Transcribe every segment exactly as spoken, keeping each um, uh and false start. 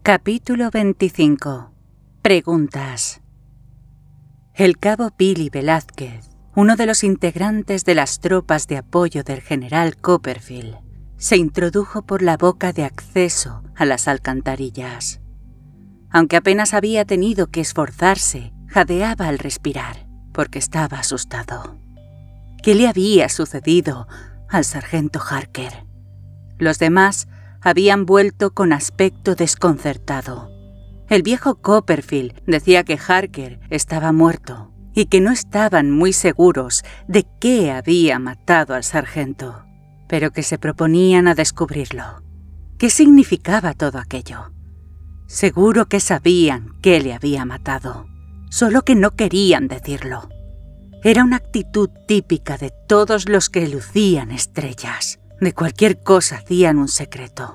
Capítulo veinticinco. Preguntas. El cabo Billy Velázquez, uno de los integrantes de las tropas de apoyo del general Copperfield, se introdujo por la boca de acceso a las alcantarillas. Aunque apenas había tenido que esforzarse, jadeaba al respirar, porque estaba asustado. ¿Qué le había sucedido al sargento Harker? Los demás habían vuelto con aspecto desconcertado. El viejo Copperfield decía que Harker estaba muerto y que no estaban muy seguros de qué había matado al sargento, pero que se proponían a descubrirlo. ¿Qué significaba todo aquello? Seguro que sabían qué le había matado, solo que no querían decirlo. Era una actitud típica de todos los que lucían estrellas. De cualquier cosa hacían un secreto.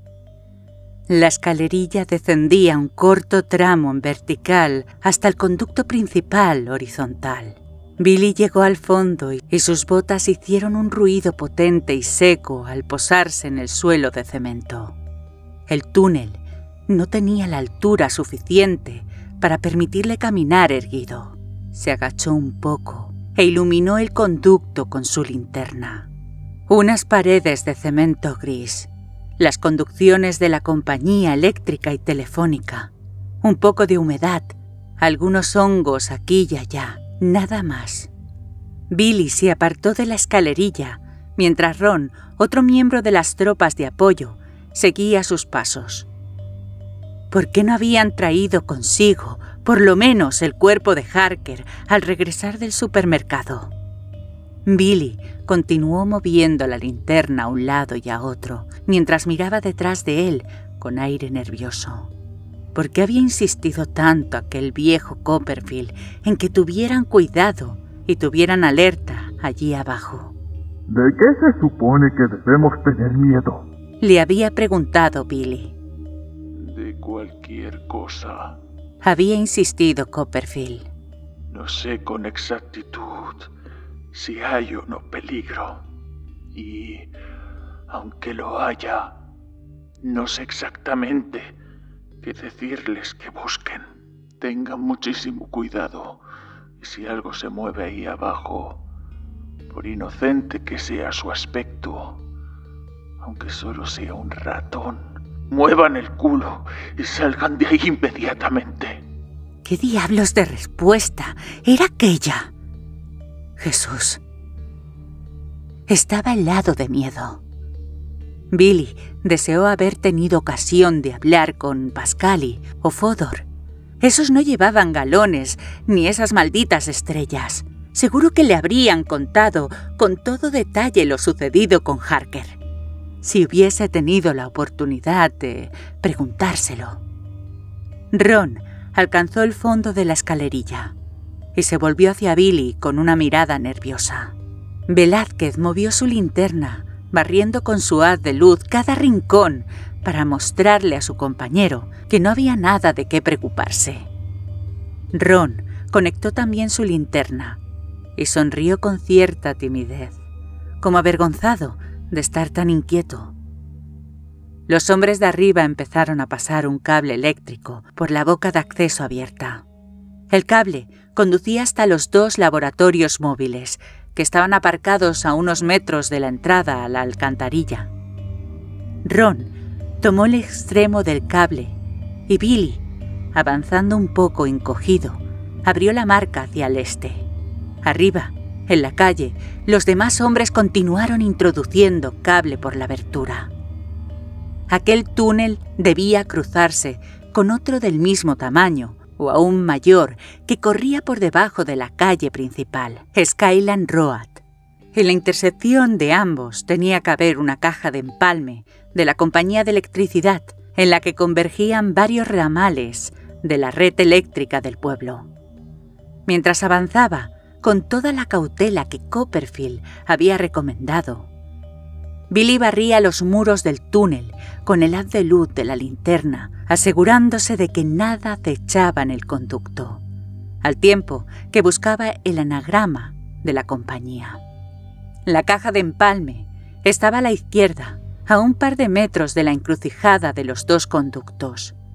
La escalerilla descendía un corto tramo en vertical hasta el conducto principal horizontal. Billy llegó al fondo y sus botas hicieron un ruido potente y seco al posarse en el suelo de cemento. El túnel no tenía la altura suficiente para permitirle caminar erguido. Se agachó un poco e iluminó el conducto con su linterna. Unas paredes de cemento gris, las conducciones de la compañía eléctrica y telefónica, un poco de humedad, algunos hongos aquí y allá, nada más. Billy se apartó de la escalerilla, mientras Ron, otro miembro de las tropas de apoyo, seguía sus pasos. ¿Por qué no habían traído consigo, por lo menos, el cuerpo de Harker al regresar del supermercado? Billy continuó moviendo la linterna a un lado y a otro, mientras miraba detrás de él con aire nervioso. ¿Por qué había insistido tanto aquel viejo Copperfield en que tuvieran cuidado y tuvieran alerta allí abajo? ¿De qué se supone que debemos tener miedo?, le había preguntado Billy. De cualquier cosa, había insistido Copperfield. No sé con exactitud si hay o no peligro, y aunque lo haya, no sé exactamente qué decirles que busquen. Tengan muchísimo cuidado, y si algo se mueve ahí abajo, por inocente que sea su aspecto, aunque solo sea un ratón, muevan el culo y salgan de ahí inmediatamente. ¿Qué diablos de respuesta era aquella? Jesús. Estaba helado de miedo. Billy deseó haber tenido ocasión de hablar con Pascali o Fodor. Esos no llevaban galones ni esas malditas estrellas. Seguro que le habrían contado con todo detalle lo sucedido con Harker, si hubiese tenido la oportunidad de preguntárselo. Ron alcanzó el fondo de la escalerilla y se volvió hacia Billy con una mirada nerviosa. Velázquez movió su linterna, barriendo con su haz de luz cada rincón para mostrarle a su compañero que no había nada de qué preocuparse. Ron conectó también su linterna y sonrió con cierta timidez, como avergonzado de estar tan inquieto. Los hombres de arriba empezaron a pasar un cable eléctrico por la boca de acceso abierta. El cable conducía hasta los dos laboratorios móviles, que estaban aparcados a unos metros de la entrada a la alcantarilla. Ron tomó el extremo del cable y Billy, avanzando un poco encogido, abrió la marca hacia el este. Arriba, en la calle, los demás hombres continuaron introduciendo cable por la abertura. Aquel túnel debía cruzarse con otro del mismo tamaño, o aún mayor, que corría por debajo de la calle principal, Skyland Road. En la intersección de ambos tenía que haber una caja de empalme de la compañía de electricidad, en la que convergían varios ramales de la red eléctrica del pueblo. Mientras avanzaba, con toda la cautela que Copperfield había recomendado, Billy barría los muros del túnel con el haz de luz de la linterna, asegurándose de que nada acechaba en el conducto, al tiempo que buscaba el anagrama de la compañía. La caja de empalme estaba a la izquierda, a un par de metros de la encrucijada de los dos conductos,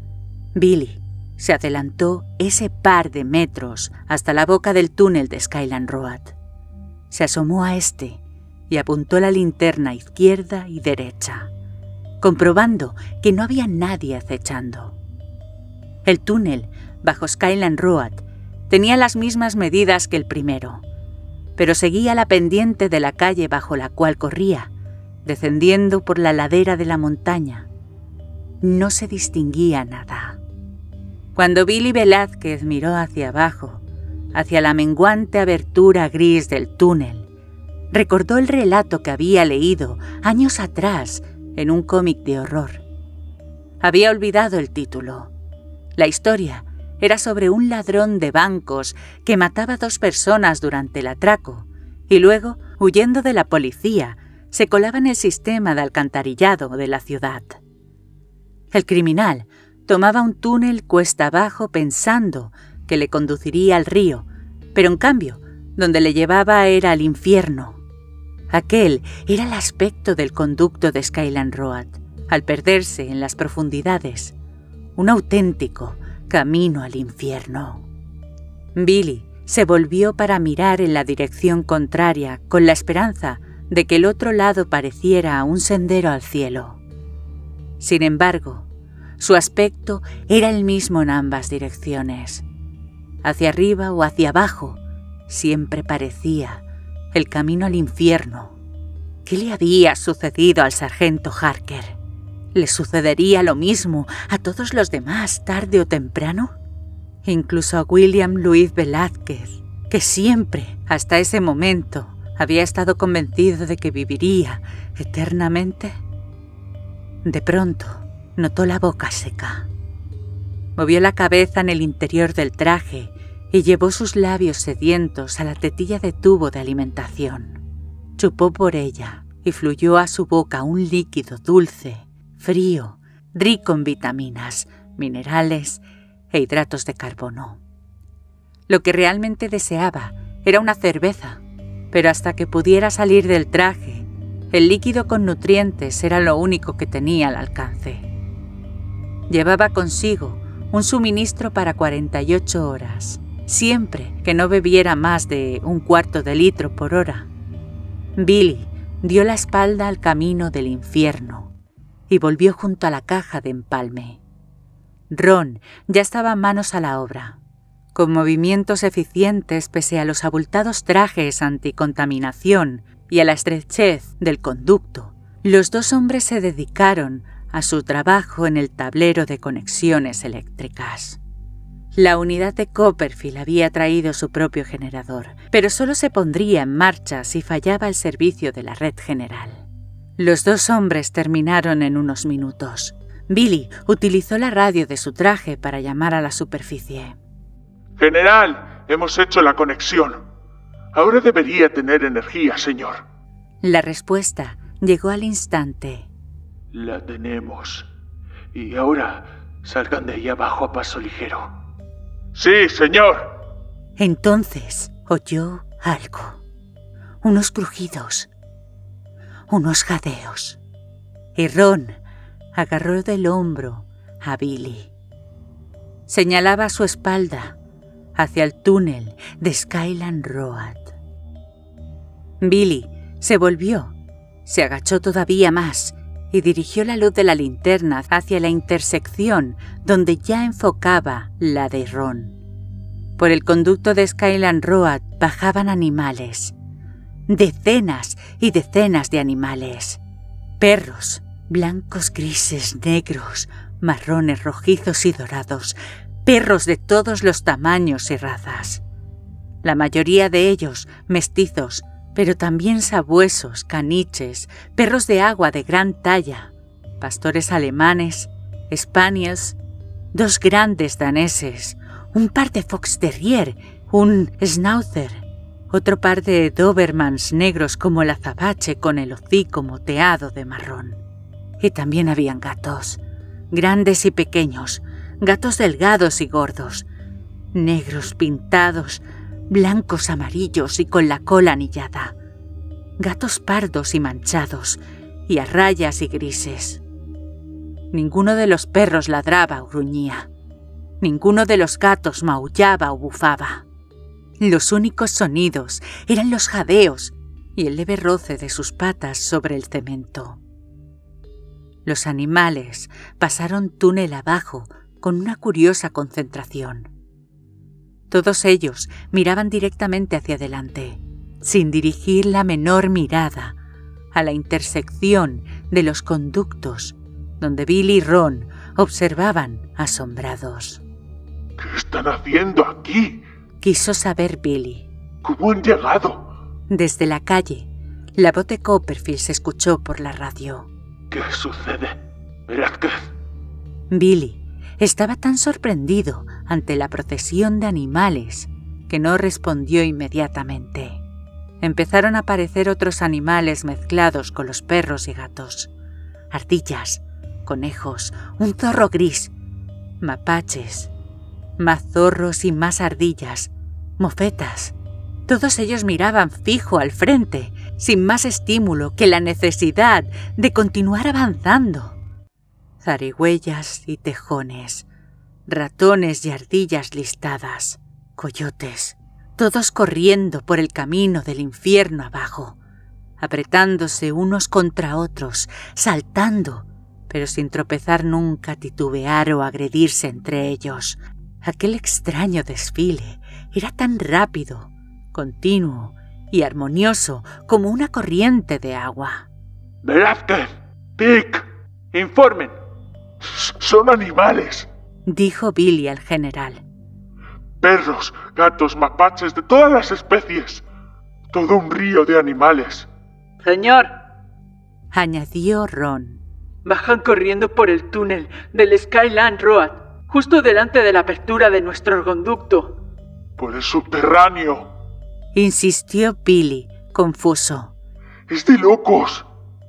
Billy se adelantó ese par de metros hasta la boca del túnel de Skyland Road. Se asomó a este y apuntó la linterna izquierda y derecha, comprobando que no había nadie acechando. El túnel bajo Skyland Road tenía las mismas medidas que el primero, pero seguía la pendiente de la calle bajo la cual corría, descendiendo por la ladera de la montaña. No se distinguía nada. Cuando Billy Velázquez miró hacia abajo, hacia la menguante abertura gris del túnel, recordó el relato que había leído años atrás en un cómic de horror. Había olvidado el título. La historia era sobre un ladrón de bancos que mataba a dos personas durante el atraco y luego, huyendo de la policía, se colaba en el sistema de alcantarillado de la ciudad. El criminal tomaba un túnel cuesta abajo pensando que le conduciría al río, pero en cambio, donde le llevaba era al infierno. Aquel era el aspecto del conducto de Skyland Road, al perderse en las profundidades, un auténtico camino al infierno. Billy se volvió para mirar en la dirección contraria con la esperanza de que el otro lado pareciera un sendero al cielo. Sin embargo, su aspecto era el mismo en ambas direcciones. Hacia arriba o hacia abajo, siempre parecía el camino al infierno. ¿Qué le había sucedido al sargento Harker? ¿Le sucedería lo mismo a todos los demás tarde o temprano? Incluso a William Louis Velázquez, que siempre, hasta ese momento, había estado convencido de que viviría eternamente. De pronto, notó la boca seca. Movió la cabeza en el interior del traje y llevó sus labios sedientos a la tetilla de tubo de alimentación. Chupó por ella y fluyó a su boca un líquido dulce, frío, rico en vitaminas, minerales e hidratos de carbono. Lo que realmente deseaba era una cerveza, pero hasta que pudiera salir del traje, el líquido con nutrientes era lo único que tenía al alcance. Llevaba consigo un suministro para cuarenta y ocho horas, siempre que no bebiera más de un cuarto de litro por hora. Billy dio la espalda al camino del infierno y volvió junto a la caja de empalme. Ron ya estaba manos a la obra. Con movimientos eficientes pese a los abultados trajes anticontaminación y a la estrechez del conducto, los dos hombres se dedicaron a su trabajo en el tablero de conexiones eléctricas. La unidad de Copperfield había traído su propio generador, pero solo se pondría en marcha si fallaba el servicio de la red general. Los dos hombres terminaron en unos minutos. Billy utilizó la radio de su traje para llamar a la superficie. General, hemos hecho la conexión. Ahora debería tener energía, señor. La respuesta llegó al instante. La tenemos. Y ahora salgan de ahí abajo a paso ligero. ¡Sí, señor! Entonces oyó algo. Unos crujidos. Unos jadeos. Y Ron agarró del hombro a Billy. Señalaba a su espalda hacia el túnel de Skyland Road. Billy se volvió, se agachó todavía más y dirigió la luz de la linterna hacia la intersección donde ya enfocaba la de Ron. Por el conducto de Skyland Road bajaban animales. Decenas y decenas de animales. Perros, blancos, grises, negros, marrones, rojizos y dorados. Perros de todos los tamaños y razas. La mayoría de ellos mestizos, pero también sabuesos, caniches, perros de agua de gran talla, pastores alemanes, spaniels, dos grandes daneses, un par de fox terrier, un schnauzer, otro par de dobermans negros como el azabache con el hocico moteado de marrón. Y también habían gatos, grandes y pequeños, gatos delgados y gordos, negros pintados, blancos, amarillos y con la cola anillada, gatos pardos y manchados, y a rayas y grises. Ninguno de los perros ladraba o gruñía. Ninguno de los gatos maullaba o bufaba. Los únicos sonidos eran los jadeos y el leve roce de sus patas sobre el cemento. Los animales pasaron túnel abajo con una curiosa concentración. Todos ellos miraban directamente hacia adelante, sin dirigir la menor mirada a la intersección de los conductos donde Billy y Ron observaban asombrados. ¿Qué están haciendo aquí? Quiso saber Billy. ¿Cómo han llegado? Desde la calle, la voz de Copperfield se escuchó por la radio. ¿Qué sucede? Velázquez. Billy estaba tan sorprendido ante la procesión de animales que no respondió inmediatamente. Empezaron a aparecer otros animales mezclados con los perros y gatos. Ardillas, conejos, un zorro gris, mapaches, más zorros y más ardillas, mofetas. Todos ellos miraban fijo al frente, sin más estímulo que la necesidad de continuar avanzando. Zarigüeyas y tejones, ratones y ardillas listadas, coyotes, todos corriendo por el camino del infierno abajo, apretándose unos contra otros, saltando, pero sin tropezar nunca, titubear o agredirse entre ellos. Aquel extraño desfile era tan rápido, continuo y armonioso como una corriente de agua. Velázquez, Pick, informen. S- son animales. Dijo Billy al general. Perros, gatos, mapaches, de todas las especies. Todo un río de animales. Señor, añadió Ron. Bajan corriendo por el túnel del Skyland Road, justo delante de la apertura de nuestro conducto. Por el subterráneo. Insistió Billy, confuso. Es de locos.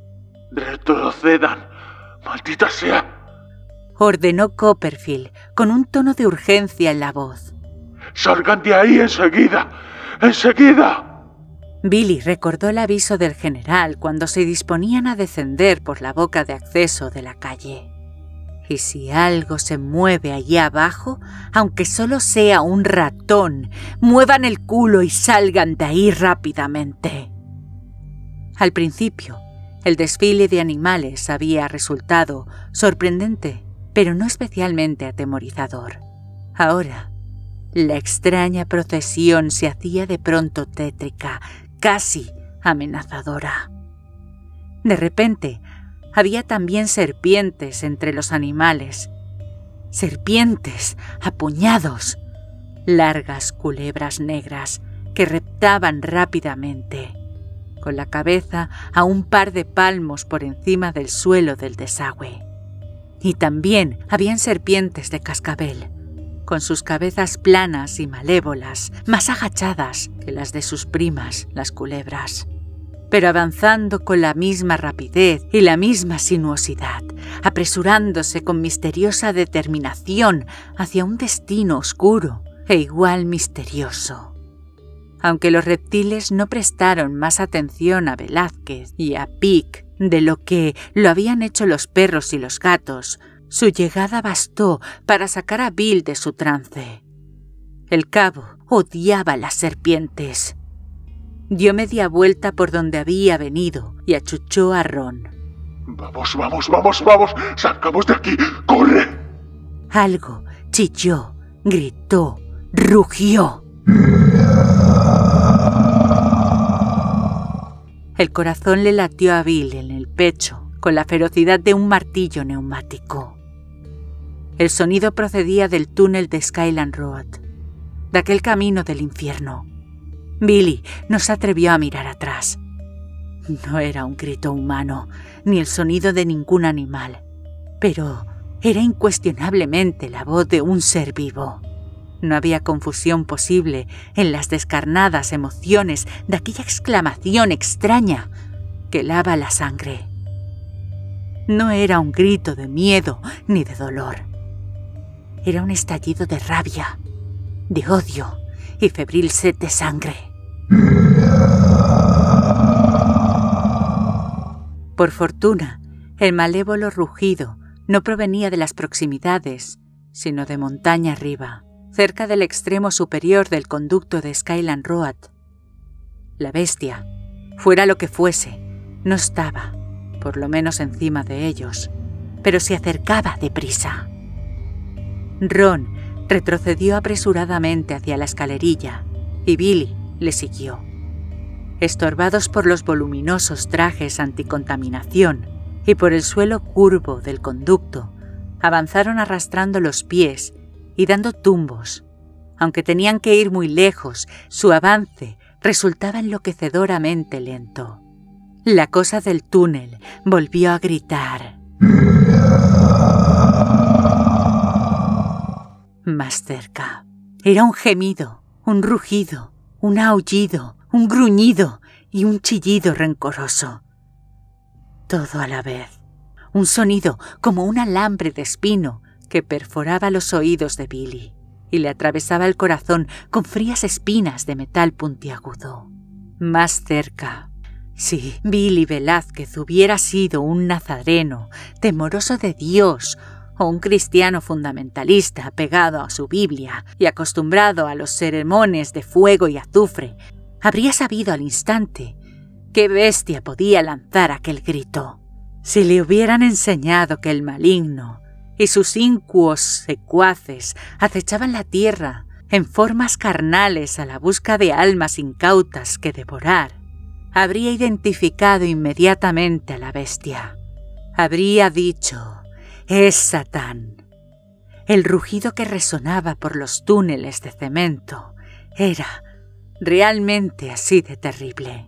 Retrocedan. Maldita sea. Ordenó Copperfield con un tono de urgencia en la voz. ¡Salgan de ahí enseguida! ¡Enseguida! Billy recordó el aviso del general cuando se disponían a descender por la boca de acceso de la calle. Y si algo se mueve allí abajo, aunque solo sea un ratón, muevan el culo y salgan de ahí rápidamente. Al principio, el desfile de animales había resultado sorprendente, pero no especialmente atemorizador. Ahora, la extraña procesión se hacía de pronto tétrica, casi amenazadora. De repente, había también serpientes entre los animales. Serpientes a puñados, largas culebras negras que reptaban rápidamente, con la cabeza a un par de palmos por encima del suelo del desagüe. Y también habían serpientes de cascabel, con sus cabezas planas y malévolas, más agachadas que las de sus primas, las culebras, pero avanzando con la misma rapidez y la misma sinuosidad, apresurándose con misteriosa determinación hacia un destino oscuro e igual misterioso. Aunque los reptiles no prestaron más atención a Velázquez y a Pick de lo que lo habían hecho los perros y los gatos, su llegada bastó para sacar a Bill de su trance. El cabo odiaba las serpientes. Dio media vuelta por donde había venido y achuchó a Ron. Vamos, vamos, vamos, vamos. Salgamos de aquí. ¡Corre! Algo chilló, gritó, rugió. El corazón le latió a Bill en el pecho con la ferocidad de un martillo neumático. El sonido procedía del túnel de Skyland Road, de aquel camino del infierno. Billy no se atrevió a mirar atrás. No era un grito humano, ni el sonido de ningún animal, pero era incuestionablemente la voz de un ser vivo. No había confusión posible en las descarnadas emociones de aquella exclamación extraña que lava la sangre. No era un grito de miedo ni de dolor. Era un estallido de rabia, de odio y febril sed de sangre. Por fortuna, el malévolo rugido no provenía de las proximidades, sino de montaña arriba, cerca del extremo superior del conducto de Skyland Road. La bestia, fuera lo que fuese, no estaba, por lo menos encima de ellos, pero se acercaba deprisa. Ron retrocedió apresuradamente hacia la escalerilla y Billy le siguió. Estorbados por los voluminosos trajes anticontaminación y por el suelo curvo del conducto, avanzaron arrastrando los pies y dando tumbos. Aunque tenían que ir muy lejos, su avance resultaba enloquecedoramente lento. La cosa del túnel volvió a gritar. Más cerca. Era un gemido, un rugido, un aullido, un gruñido y un chillido rencoroso. Todo a la vez. Un sonido como un alambre de espino que perforaba los oídos de Billy y le atravesaba el corazón con frías espinas de metal puntiagudo. Más cerca. Si Billy Velázquez hubiera sido un nazareno, temoroso de Dios, o un cristiano fundamentalista apegado a su Biblia y acostumbrado a los sermones de fuego y azufre, habría sabido al instante qué bestia podía lanzar aquel grito. Si le hubieran enseñado que el maligno y sus incuos secuaces acechaban la tierra en formas carnales a la busca de almas incautas que devorar, habría identificado inmediatamente a la bestia. Habría dicho: «Es Satán». El rugido que resonaba por los túneles de cemento era realmente así de terrible.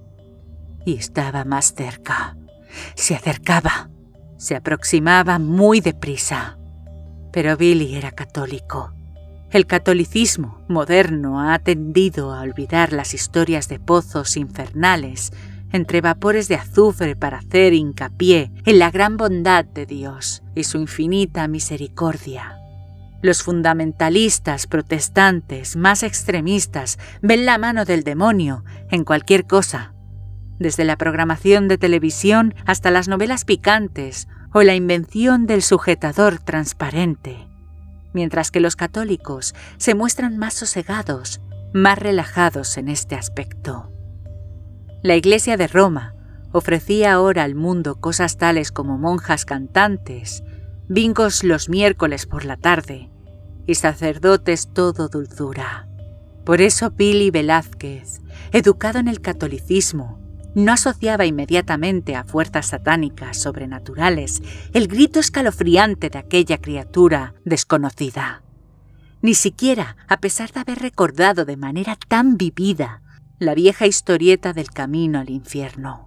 Y estaba más cerca. Se acercaba. Se aproximaba muy deprisa. Pero Billy era católico. El catolicismo moderno ha tendido a olvidar las historias de pozos infernales entre vapores de azufre para hacer hincapié en la gran bondad de Dios y su infinita misericordia. Los fundamentalistas protestantes más extremistas ven la mano del demonio en cualquier cosa, desde la programación de televisión hasta las novelas picantes o la invención del sujetador transparente, mientras que los católicos se muestran más sosegados, más relajados en este aspecto. La Iglesia de Roma ofrecía ahora al mundo cosas tales como monjas cantantes, bingos los miércoles por la tarde y sacerdotes todo dulzura. Por eso Billy Velázquez, educado en el catolicismo, no asociaba inmediatamente a fuerzas satánicas sobrenaturales el grito escalofriante de aquella criatura desconocida. Ni siquiera, a pesar de haber recordado de manera tan vivida la vieja historieta del camino al infierno.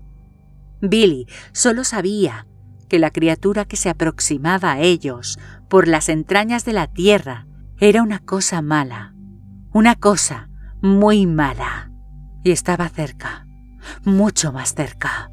Billy solo sabía que la criatura que se aproximaba a ellos por las entrañas de la tierra era una cosa mala, una cosa muy mala, y estaba cerca. Mucho más cerca.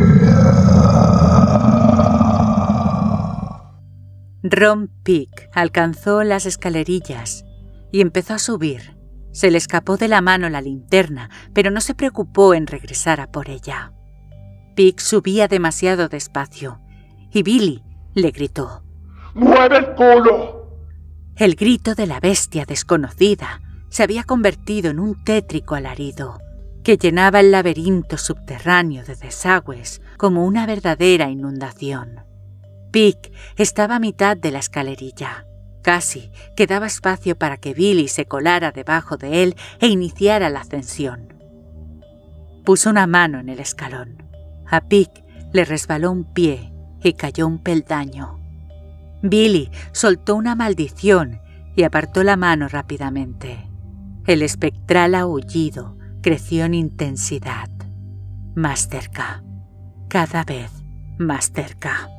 Ron Peake alcanzó las escalerillas y empezó a subir. Se le escapó de la mano la linterna, pero no se preocupó en regresar a por ella. Peake subía demasiado despacio y Billy le gritó: ¡Mueve el culo! El grito de la bestia desconocida se había convertido en un tétrico alarido que llenaba el laberinto subterráneo de desagües como una verdadera inundación. Peake estaba a mitad de la escalerilla. Casi quedaba espacio para que Billy se colara debajo de él e iniciara la ascensión. Puso una mano en el escalón. A Peake le resbaló un pie y cayó un peldaño. Billy soltó una maldición y apartó la mano rápidamente. El espectral aullido creció en intensidad. Más cerca. Cada vez más cerca.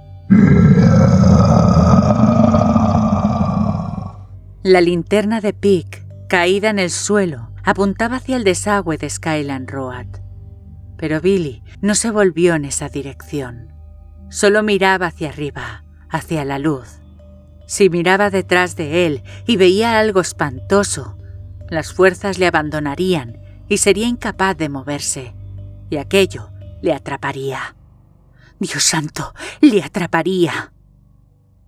La linterna de Peake, caída en el suelo, apuntaba hacia el desagüe de Skyland Road. Pero Billy no se volvió en esa dirección. Solo miraba hacia arriba, hacia la luz. Si miraba detrás de él y veía algo espantoso, las fuerzas le abandonarían y sería incapaz de moverse, y aquello le atraparía. ¡Dios santo! ¡Le atraparía!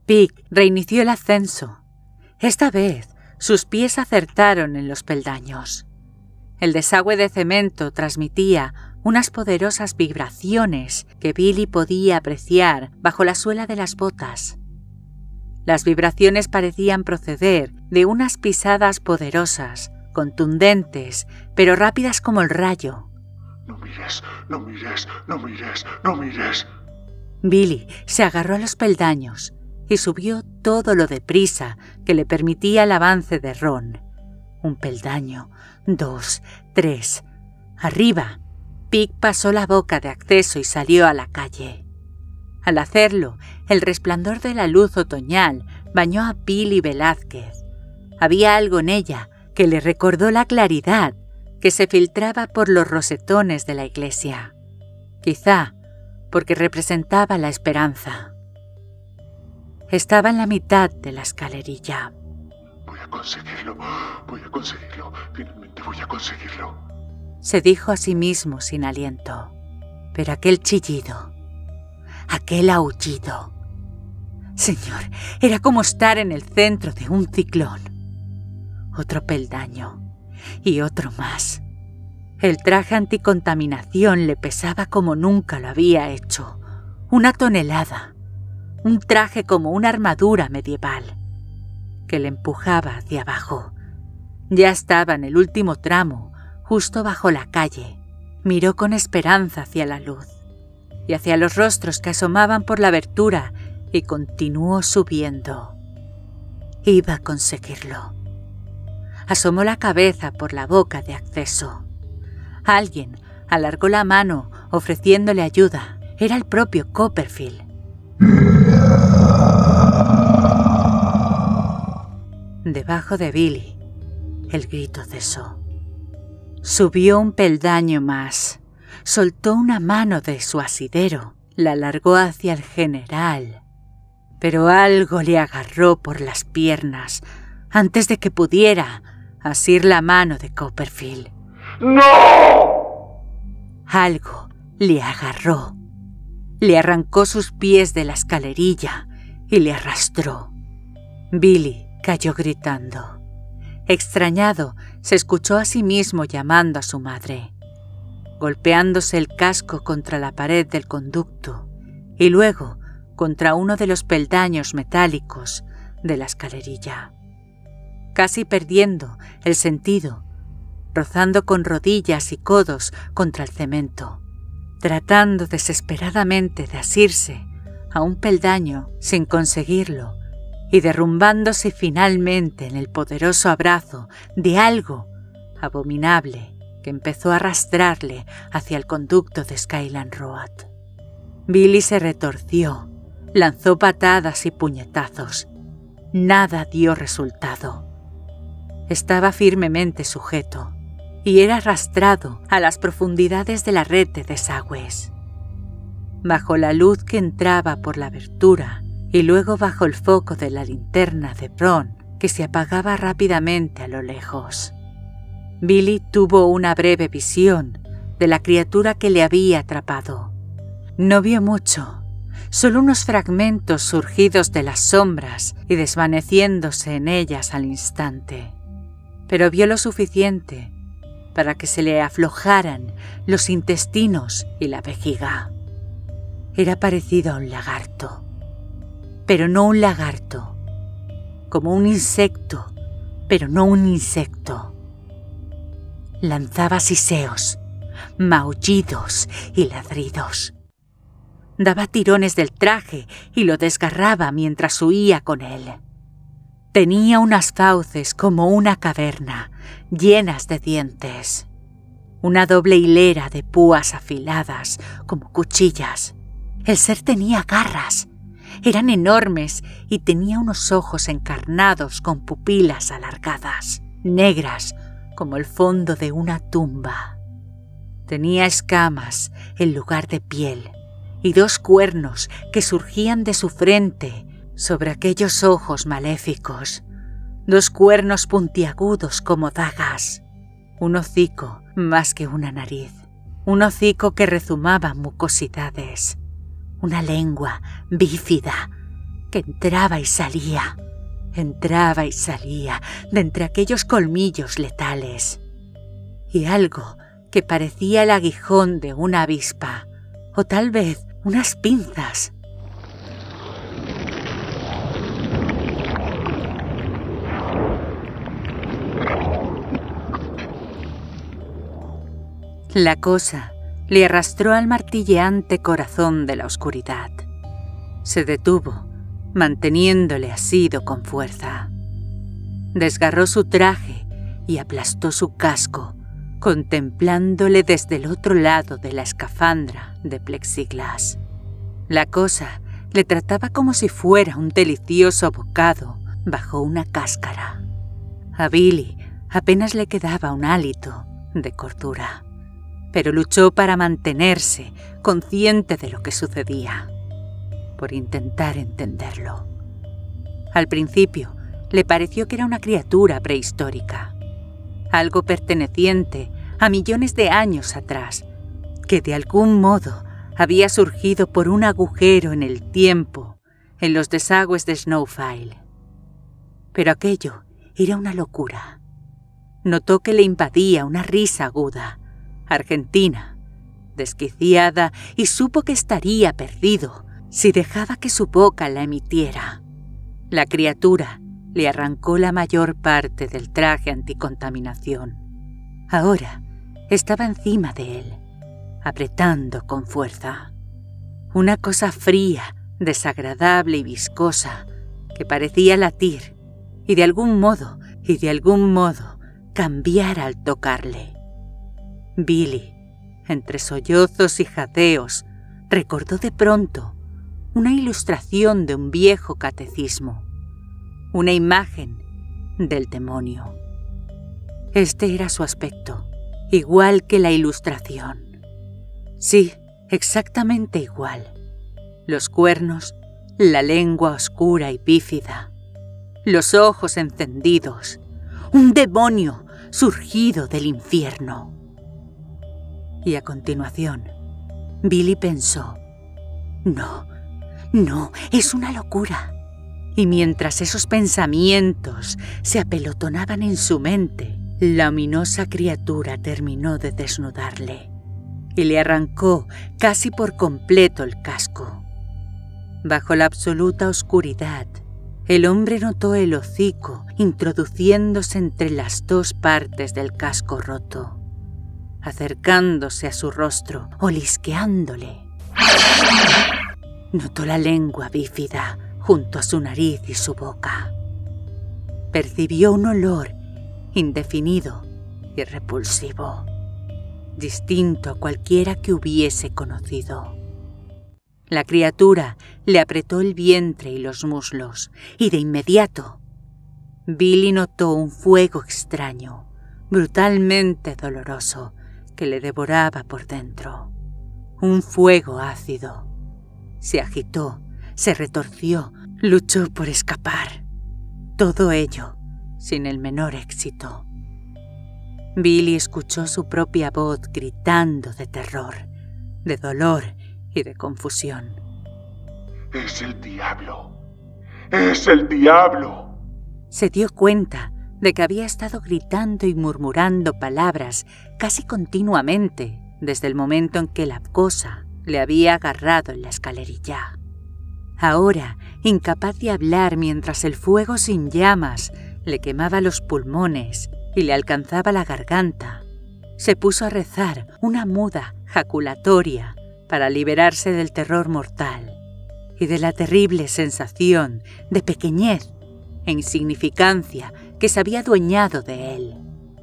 Pig reinició el ascenso. Esta vez, sus pies acertaron en los peldaños. El desagüe de cemento transmitía unas poderosas vibraciones que Billy podía apreciar bajo la suela de las botas. Las vibraciones parecían proceder de unas pisadas poderosas, contundentes, pero rápidas como el rayo. No mires, no mires, no mires, no mires. Billy se agarró a los peldaños y subió todo lo deprisa que le permitía el avance de Ron. Un peldaño, dos, tres. Arriba, Pig pasó la boca de acceso y salió a la calle. Al hacerlo, el resplandor de la luz otoñal bañó a Billy Velázquez. Había algo en ella que le recordó la claridad que se filtraba por los rosetones de la iglesia. Quizá porque representaba la esperanza. Estaba en la mitad de la escalerilla. Voy a conseguirlo, voy a conseguirlo, finalmente voy a conseguirlo. Se dijo a sí mismo sin aliento. Pero aquel chillido, aquel aullido. Señor, era como estar en el centro de un ciclón. Otro peldaño y otro más. El traje anticontaminación le pesaba como nunca lo había hecho. Una tonelada. Un traje como una armadura medieval que le empujaba hacia abajo. Ya estaba en el último tramo, justo bajo la calle. Miró con esperanza hacia la luz y hacia los rostros que asomaban por la abertura y continuó subiendo. Iba a conseguirlo. Asomó la cabeza por la boca de acceso. Alguien alargó la mano ofreciéndole ayuda. Era el propio Copperfield. Debajo de Billy, el grito cesó. Subió un peldaño más. Soltó una mano de su asidero. La alargó hacia el general. Pero algo le agarró por las piernas antes de que pudiera asir la mano de Copperfield. ¡No! Algo le agarró. Le arrancó sus pies de la escalerilla y le arrastró. Billy cayó gritando. Extrañado, se escuchó a sí mismo llamando a su madre, golpeándose el casco contra la pared del conducto y luego contra uno de los peldaños metálicos de la escalerilla. Casi perdiendo el sentido, rozando con rodillas y codos contra el cemento, tratando desesperadamente de asirse a un peldaño sin conseguirlo y derrumbándose finalmente en el poderoso abrazo de algo abominable que empezó a arrastrarle hacia el conducto de Skyland Road. Billy se retorció, lanzó patadas y puñetazos. Nada dio resultado. Estaba firmemente sujeto y era arrastrado a las profundidades de la red de desagües. Bajo la luz que entraba por la abertura y luego bajo el foco de la linterna de Ron, que se apagaba rápidamente a lo lejos, Billy tuvo una breve visión de la criatura que le había atrapado. No vio mucho, solo unos fragmentos surgidos de las sombras y desvaneciéndose en ellas al instante. Pero vio lo suficiente para que se le aflojaran los intestinos y la vejiga. Era parecido a un lagarto, pero no un lagarto, como un insecto, pero no un insecto. Lanzaba siseos, maullidos y ladridos. Daba tirones del traje y lo desgarraba mientras huía con él. Tenía unas fauces como una caverna, llenas de dientes. Una doble hilera de púas afiladas como cuchillas. El ser tenía garras. Eran enormes y tenía unos ojos encarnados con pupilas alargadas, negras como el fondo de una tumba. Tenía escamas en lugar de piel y dos cuernos que surgían de su frente sobre aquellos ojos maléficos. Dos cuernos puntiagudos como dagas. Un hocico más que una nariz. Un hocico que rezumaba mucosidades. Una lengua bífida que entraba y salía, entraba y salía de entre aquellos colmillos letales. Y algo que parecía el aguijón de una avispa, o tal vez unas pinzas. La cosa le arrastró al martilleante corazón de la oscuridad. Se detuvo, manteniéndole asido con fuerza. Desgarró su traje y aplastó su casco, contemplándole desde el otro lado de la escafandra de plexiglas. La cosa le trataba como si fuera un delicioso bocado bajo una cáscara. A Billy apenas le quedaba un hálito de cordura, pero luchó para mantenerse consciente de lo que sucedía, por intentar entenderlo. Al principio le pareció que era una criatura prehistórica, algo perteneciente a millones de años atrás, que de algún modo había surgido por un agujero en el tiempo en los desagües de Snowfile. Pero aquello era una locura. Notó que le invadía una risa aguda, argentina, desquiciada, y supo que estaría perdido si dejaba que su boca la emitiera. La criatura le arrancó la mayor parte del traje anticontaminación. Ahora estaba encima de él, apretando con fuerza. Una cosa fría, desagradable y viscosa que parecía latir y de algún modo, y de algún modo, cambiar al tocarle. Billy, entre sollozos y jadeos, recordó de pronto una ilustración de un viejo catecismo, una imagen del demonio. Este era su aspecto, igual que la ilustración. Sí, exactamente igual. Los cuernos, la lengua oscura y bífida, los ojos encendidos, un demonio surgido del infierno. Y a continuación, Billy pensó, no, no, es una locura. Y mientras esos pensamientos se apelotonaban en su mente, la ominosa criatura terminó de desnudarle y le arrancó casi por completo el casco. Bajo la absoluta oscuridad, el hombre notó el hocico introduciéndose entre las dos partes del casco roto, acercándose a su rostro, olisqueándole. Notó la lengua bífida junto a su nariz y su boca. Percibió un olor indefinido y repulsivo, distinto a cualquiera que hubiese conocido. La criatura le apretó el vientre y los muslos, y de inmediato Billy notó un fuego extraño, brutalmente doloroso, que le devoraba por dentro. Un fuego ácido. Se agitó, se retorció, luchó por escapar. Todo ello sin el menor éxito. Billy escuchó su propia voz gritando de terror, de dolor y de confusión. ¡Es el diablo! ¡Es el diablo! Se dio cuenta de que había estado gritando y murmurando palabras casi continuamente desde el momento en que la cosa le había agarrado en la escalerilla. Ahora, incapaz de hablar mientras el fuego sin llamas le quemaba los pulmones y le alcanzaba la garganta, se puso a rezar una muda jaculatoria para liberarse del terror mortal y de la terrible sensación de pequeñez e insignificancia que se había adueñado de él.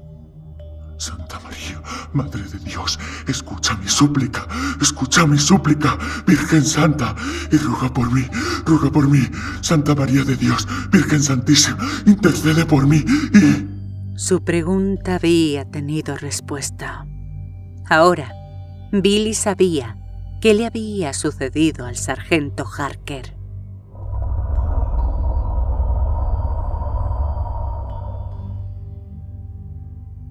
Santa María, Madre de Dios, escucha mi súplica, escucha mi súplica, Virgen Santa, y ruega por mí, ruega por mí, Santa María de Dios, Virgen Santísima, intercede por mí y... Su pregunta había tenido respuesta. Ahora, Billy sabía qué le había sucedido al sargento Harker.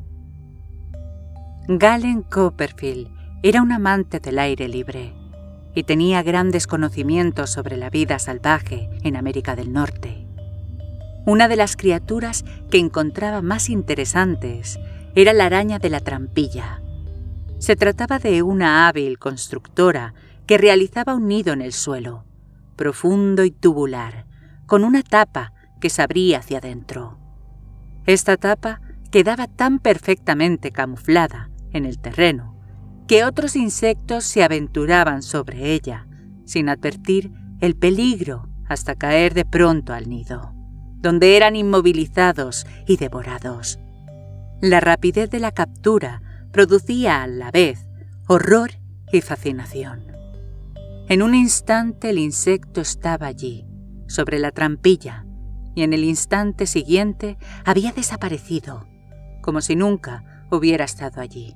Galen Copperfield era un amante del aire libre y tenía grandes conocimientos sobre la vida salvaje en América del Norte. Una de las criaturas que encontraba más interesantes era la araña de la trampilla. Se trataba de una hábil constructora que realizaba un nido en el suelo, profundo y tubular, con una tapa que se abría hacia adentro. Esta tapa quedaba tan perfectamente camuflada en el terreno que otros insectos se aventuraban sobre ella, sin advertir el peligro hasta caer de pronto al nido, donde eran inmovilizados y devorados. La rapidez de la captura producía a la vez horror y fascinación. En un instante el insecto estaba allí, sobre la trampilla, y en el instante siguiente había desaparecido, como si nunca hubiera estado allí.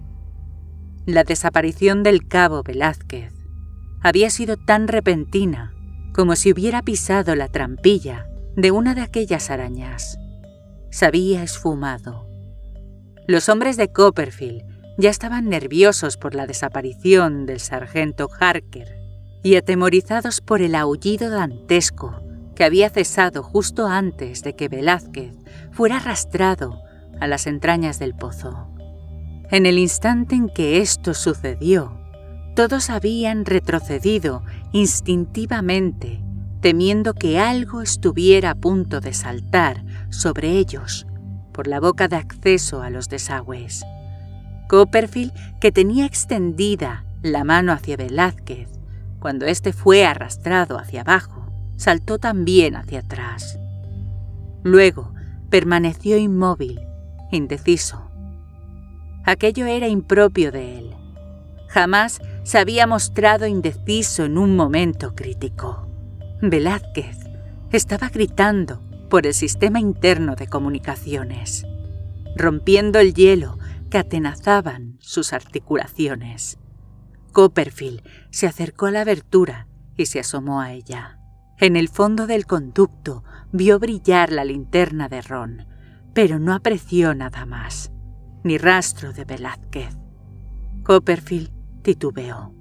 La desaparición del cabo Velázquez había sido tan repentina como si hubiera pisado la trampilla de una de aquellas arañas. Se había esfumado. Los hombres de Copperfield ya estaban nerviosos por la desaparición del sargento Harker y atemorizados por el aullido dantesco que había cesado justo antes de que Velázquez fuera arrastrado a las entrañas del pozo. En el instante en que esto sucedió, todos habían retrocedido instintivamente, temiendo que algo estuviera a punto de saltar sobre ellos por la boca de acceso a los desagües. Copperfield, que tenía extendida la mano hacia Velázquez, cuando éste fue arrastrado hacia abajo, saltó también hacia atrás. Luego permaneció inmóvil, indeciso. Aquello era impropio de él. Jamás se había mostrado indeciso en un momento crítico. Velázquez estaba gritando por el sistema interno de comunicaciones, rompiendo el hielo que atenazaban sus articulaciones. Copperfield se acercó a la abertura y se asomó a ella. En el fondo del conducto vio brillar la linterna de Ron, pero no apreció nada más, ni rastro de Velázquez. Copperfield titubeó.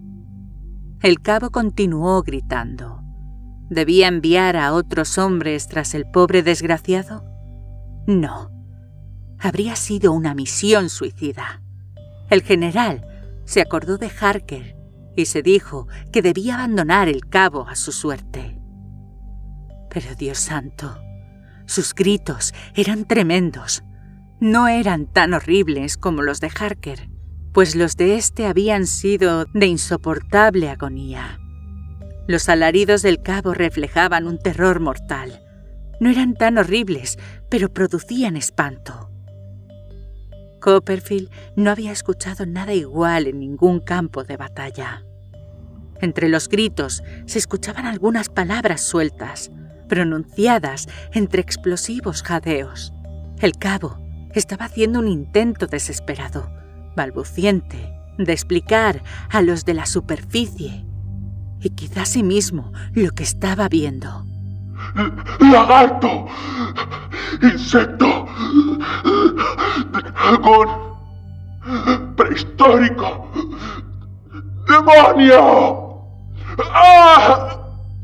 El cabo continuó gritando. ¿Debía enviar a otros hombres tras el pobre desgraciado? No. Habría sido una misión suicida. El general se acordó de Harker y se dijo que debía abandonar el cabo a su suerte. Pero Dios santo, sus gritos eran tremendos. No eran tan horribles como los de Harker, pues los de éste habían sido de insoportable agonía. Los alaridos del cabo reflejaban un terror mortal. No eran tan horribles, pero producían espanto. Copperfield no había escuchado nada igual en ningún campo de batalla. Entre los gritos se escuchaban algunas palabras sueltas, pronunciadas entre explosivos jadeos. El cabo estaba haciendo un intento desesperado, balbuciente, de explicar a los de la superficie y quizá a sí mismo lo que estaba viendo. ¡Lagarto! ¡Insecto! ¡Dragón! ¡Prehistórico! ¡Demonio! ¡Ah!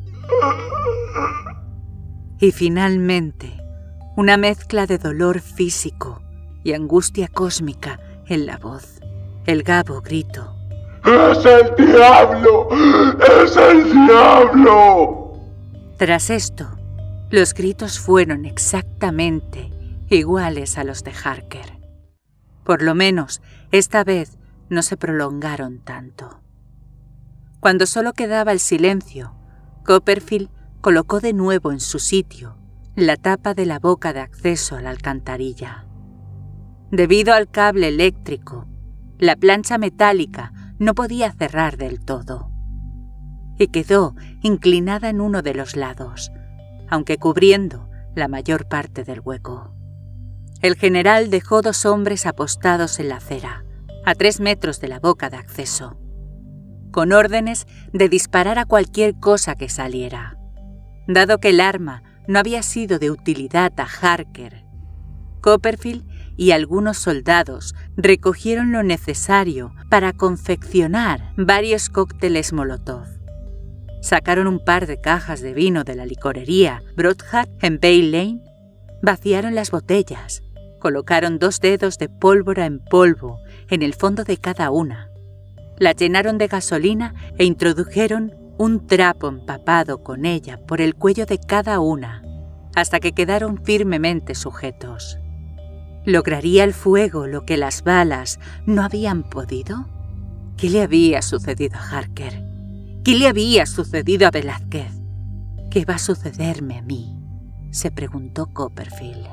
Y finalmente, una mezcla de dolor físico y angustia cósmica en la voz. El gabo gritó: ¡Es el diablo! ¡Es el diablo! Tras esto, los gritos fueron exactamente iguales a los de Harker. Por lo menos, esta vez no se prolongaron tanto. Cuando solo quedaba el silencio, Copperfield colocó de nuevo en su sitio la tapa de la boca de acceso a la alcantarilla. Debido al cable eléctrico, la plancha metálica no podía cerrar del todo, y quedó inclinada en uno de los lados, aunque cubriendo la mayor parte del hueco. El general dejó dos hombres apostados en la acera, a tres metros de la boca de acceso, con órdenes de disparar a cualquier cosa que saliera. Dado que el arma no había sido de utilidad a Harker, Copperfield y algunos soldados recogieron lo necesario para confeccionar varios cócteles Molotov. Sacaron un par de cajas de vino de la licorería Broadheart en Bay Lane, vaciaron las botellas, colocaron dos dedos de pólvora en polvo en el fondo de cada una, la llenaron de gasolina e introdujeron un trapo empapado con ella por el cuello de cada una, hasta que quedaron firmemente sujetos. ¿Lograría el fuego lo que las balas no habían podido? ¿Qué le había sucedido a Harker? ¿Qué le había sucedido a Velázquez? ¿Qué va a sucederme a mí?, se preguntó Copperfield.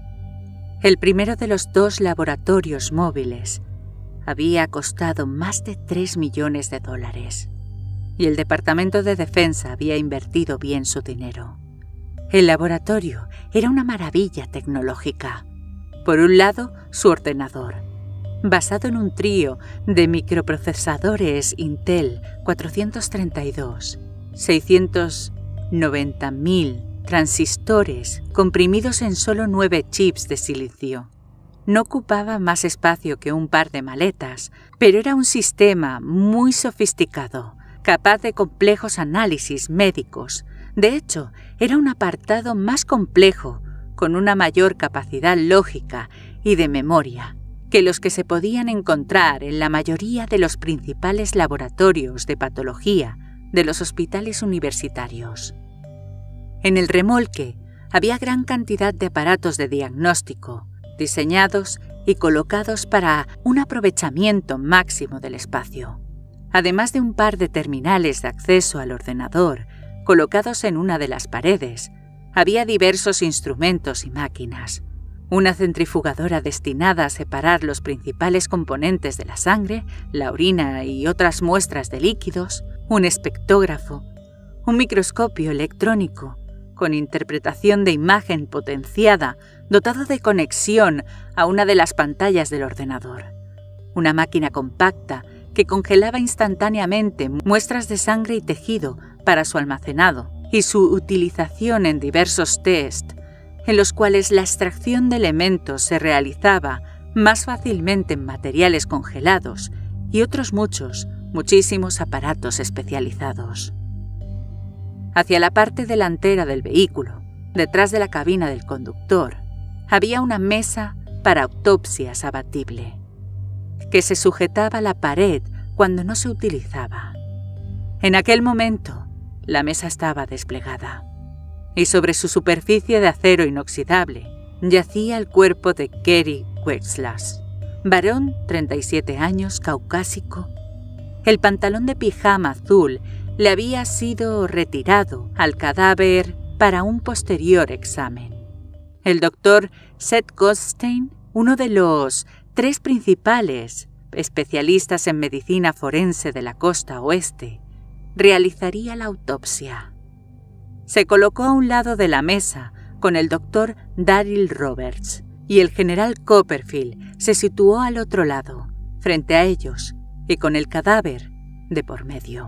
El primero de los dos laboratorios móviles había costado más de tres millones de dólares y el Departamento de Defensa había invertido bien su dinero. El laboratorio era una maravilla tecnológica. Por un lado, su ordenador, basado en un trío de microprocesadores Intel cuatrocientos treinta y dos, seiscientos noventa mil transistores comprimidos en solo nueve chips de silicio. No ocupaba más espacio que un par de maletas, pero era un sistema muy sofisticado, capaz de complejos análisis médicos. De hecho, era un apartado más complejo, con una mayor capacidad lógica y de memoria, que los que se podían encontrar en la mayoría de los principales laboratorios de patología de los hospitales universitarios. En el remolque había gran cantidad de aparatos de diagnóstico, diseñados y colocados para un aprovechamiento máximo del espacio, además de un par de terminales de acceso al ordenador colocados en una de las paredes. Había diversos instrumentos y máquinas, una centrifugadora destinada a separar los principales componentes de la sangre, la orina y otras muestras de líquidos, un espectógrafo, un microscopio electrónico con interpretación de imagen potenciada dotado de conexión a una de las pantallas del ordenador, una máquina compacta que congelaba instantáneamente muestras de sangre y tejido para su almacenado y su utilización en diversos test, en los cuales la extracción de elementos se realizaba más fácilmente en materiales congelados y otros muchos, muchísimos aparatos especializados. Hacia la parte delantera del vehículo, detrás de la cabina del conductor, había una mesa para autopsias abatible, que se sujetaba a la pared cuando no se utilizaba. En aquel momento, la mesa estaba desplegada, y sobre su superficie de acero inoxidable yacía el cuerpo de Gary Wetzlas, varón, treinta y siete años, caucásico. El pantalón de pijama azul le había sido retirado al cadáver para un posterior examen. El doctor Seth Goldstein, uno de los tres principales especialistas en medicina forense de la costa oeste, realizaría la autopsia. Se colocó a un lado de la mesa con el doctor Daryl Roberts y el general Copperfield se situó al otro lado, frente a ellos y con el cadáver de por medio.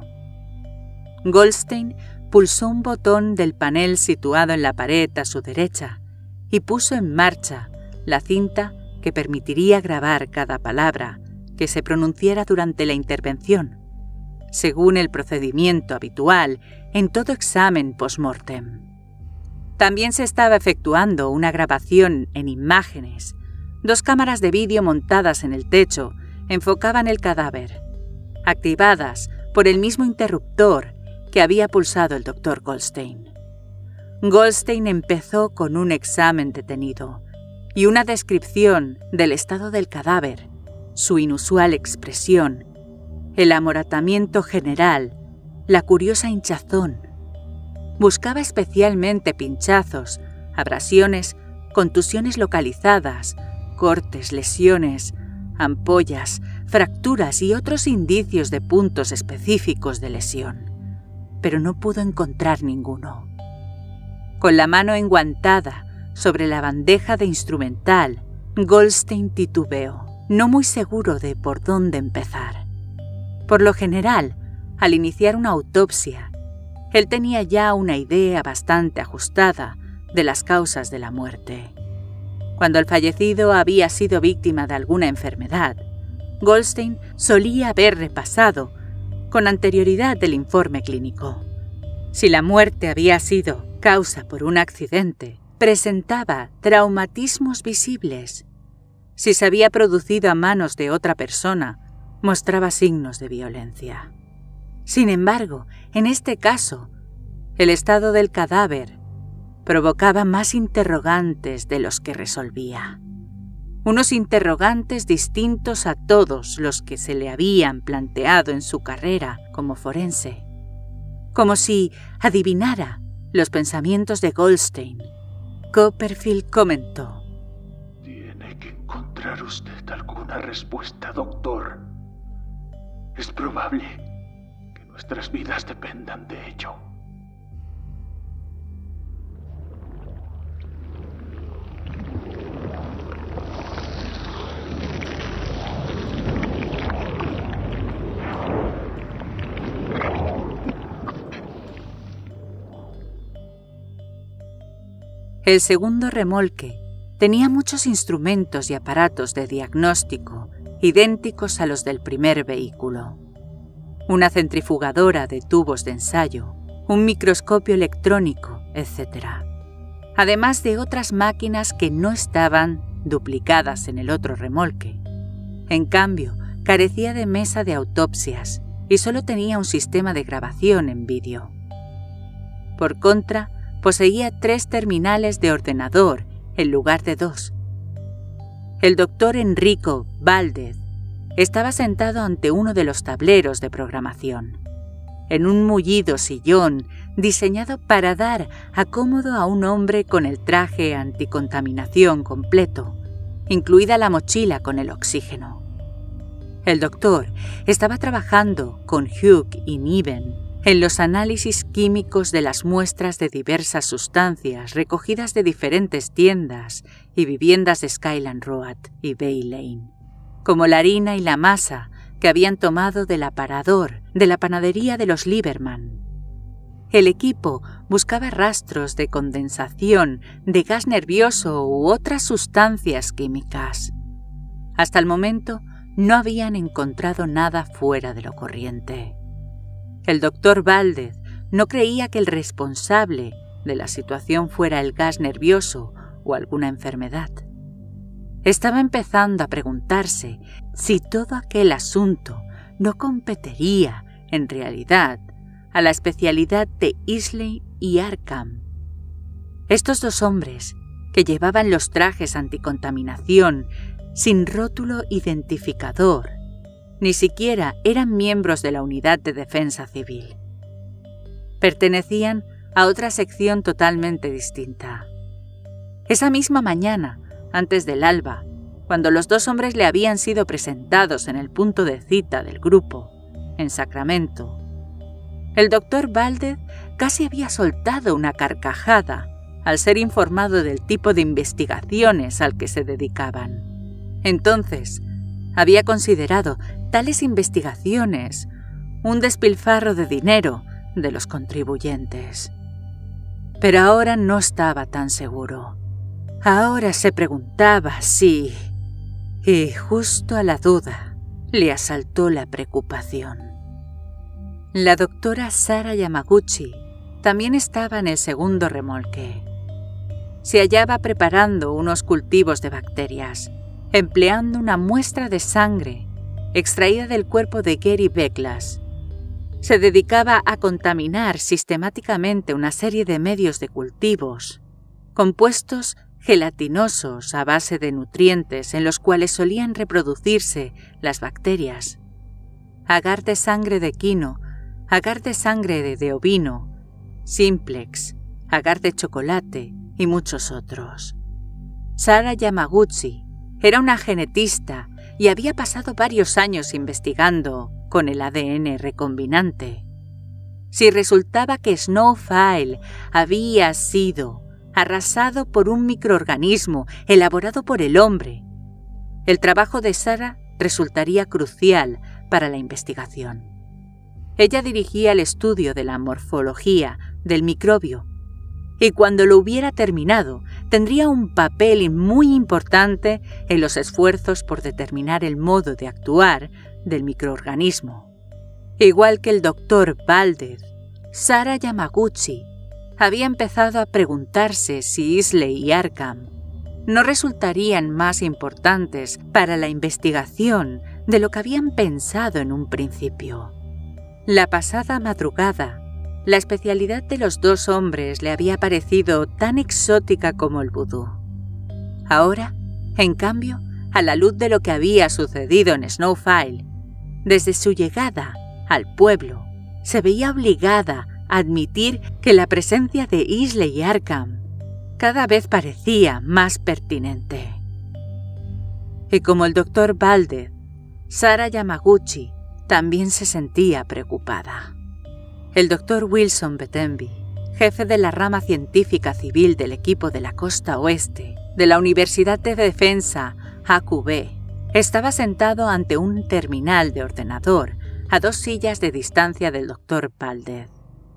Goldstein pulsó un botón del panel situado en la pared a su derecha y puso en marcha la cinta que permitiría grabar cada palabra que se pronunciara durante la intervención, según el procedimiento habitual en todo examen post-mortem. También se estaba efectuando una grabación en imágenes. Dos cámaras de vídeo montadas en el techo enfocaban el cadáver, activadas por el mismo interruptor que había pulsado el doctor Goldstein. Goldstein empezó con un examen detenido y una descripción del estado del cadáver, su inusual expresión, el amoratamiento general, la curiosa hinchazón. Buscaba especialmente pinchazos, abrasiones, contusiones localizadas, cortes, lesiones, ampollas, fracturas y otros indicios de puntos específicos de lesión, pero no pudo encontrar ninguno. Con la mano enguantada sobre la bandeja de instrumental, Goldstein titubeó, no muy seguro de por dónde empezar. Por lo general, al iniciar una autopsia, él tenía ya una idea bastante ajustada de las causas de la muerte. Cuando el fallecido había sido víctima de alguna enfermedad, Goldstein solía haber repasado con anterioridad el informe clínico. Si la muerte había sido causa por un accidente, presentaba traumatismos visibles. Si se había producido a manos de otra persona, mostraba signos de violencia. Sin embargo, en este caso, el estado del cadáver provocaba más interrogantes de los que resolvía. Unos interrogantes distintos a todos los que se le habían planteado en su carrera como forense. Como si adivinara los pensamientos de Goldstein, Copperfield comentó: Tiene que encontrar usted alguna respuesta, doctor. Es probable que nuestras vidas dependan de ello. El segundo remolque tenía muchos instrumentos y aparatos de diagnóstico idénticos a los del primer vehículo. Una centrifugadora de tubos de ensayo, un microscopio electrónico, etcétera. Además de otras máquinas que no estaban duplicadas en el otro remolque. En cambio, carecía de mesa de autopsias y solo tenía un sistema de grabación en vídeo. Por contra, poseía tres terminales de ordenador en lugar de dos. El doctor Enrico Valdez estaba sentado ante uno de los tableros de programación, en un mullido sillón diseñado para dar acómodo a un hombre con el traje anticontaminación completo, incluida la mochila con el oxígeno. El doctor estaba trabajando con Hugh y Niven en los análisis químicos de las muestras de diversas sustancias recogidas de diferentes tiendas y viviendas de Skyland Road y Bay Lane, como la harina y la masa que habían tomado del aparador de la panadería de los Lieberman. El equipo buscaba rastros de condensación de gas nervioso u otras sustancias químicas. Hasta el momento no habían encontrado nada fuera de lo corriente. El doctor Valdez no creía que el responsable de la situación fuera el gas nervioso o alguna enfermedad. Estaba empezando a preguntarse si todo aquel asunto no competiría, en realidad, a la especialidad de Isley y Arkham. Estos dos hombres, que llevaban los trajes anticontaminación sin rótulo identificador, ni siquiera eran miembros de la Unidad de Defensa Civil. Pertenecían a otra sección totalmente distinta. Esa misma mañana, antes del alba, cuando los dos hombres le habían sido presentados en el punto de cita del grupo, en Sacramento, el doctor Valdez casi había soltado una carcajada al ser informado del tipo de investigaciones al que se dedicaban. Entonces, había considerado tales investigaciones un despilfarro de dinero de los contribuyentes. Pero ahora no estaba tan seguro. Ahora se preguntaba si... Y justo a la duda le asaltó la preocupación. La doctora Sara Yamaguchi también estaba en el segundo remolque. Se hallaba preparando unos cultivos de bacterias, empleando una muestra de sangre extraída del cuerpo de Gary Becklas. Se dedicaba a contaminar sistemáticamente una serie de medios de cultivos, compuestos gelatinosos a base de nutrientes en los cuales solían reproducirse las bacterias. Agar de sangre de quino, agar de sangre de, de ovino, simplex, agar de chocolate y muchos otros. Sara Yamaguchi era una genetista y había pasado varios años investigando con el A D N recombinante. Si resultaba que Snowfile había sido arrasado por un microorganismo elaborado por el hombre, el trabajo de Sara resultaría crucial para la investigación. Ella dirigía el estudio de la morfología del microbio y cuando lo hubiera terminado, tendría un papel muy importante en los esfuerzos por determinar el modo de actuar del microorganismo. Igual que el doctor Valdez, Sarah Yamaguchi había empezado a preguntarse si Isley y Arkham no resultarían más importantes para la investigación de lo que habían pensado en un principio. La pasada madrugada, la especialidad de los dos hombres le había parecido tan exótica como el vudú. Ahora, en cambio, a la luz de lo que había sucedido en Snowfile, desde su llegada al pueblo, se veía obligada a admitir que la presencia de Isley y Arkham cada vez parecía más pertinente. Y como el doctor Valdez, Sarah Yamaguchi también se sentía preocupada. El doctor Wilson Betemby, jefe de la rama científica civil del equipo de la costa oeste de la Universidad de Defensa A Q B, estaba sentado ante un terminal de ordenador a dos sillas de distancia del doctor Valdez.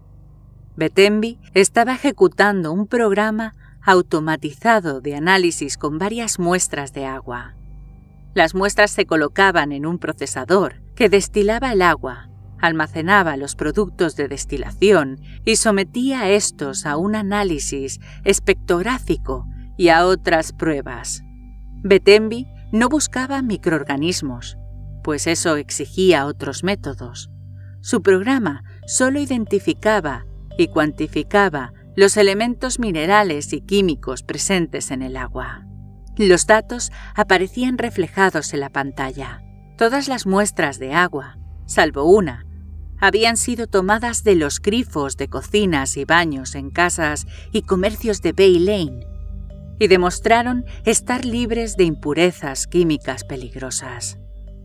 Betemby estaba ejecutando un programa automatizado de análisis con varias muestras de agua. Las muestras se colocaban en un procesador que destilaba el agua, almacenaba los productos de destilación y sometía a estos a un análisis espectrográfico y a otras pruebas. Betemby no buscaba microorganismos, pues eso exigía otros métodos. Su programa solo identificaba y cuantificaba los elementos minerales y químicos presentes en el agua. Los datos aparecían reflejados en la pantalla. Todas las muestras de agua, salvo una, habían sido tomadas de los grifos de cocinas y baños en casas y comercios de Bay Lane y demostraron estar libres de impurezas químicas peligrosas.